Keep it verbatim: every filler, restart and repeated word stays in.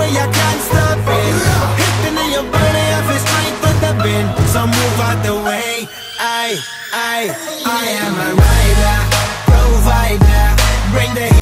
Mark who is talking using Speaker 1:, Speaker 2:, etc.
Speaker 1: way, I can't stop it. Hitting in your body, I feel strength with the bend. So move out the way. I, I, I am a rider, provider. Bring the